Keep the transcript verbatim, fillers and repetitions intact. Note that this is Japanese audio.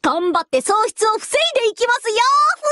頑張って喪失を防いでいきますよ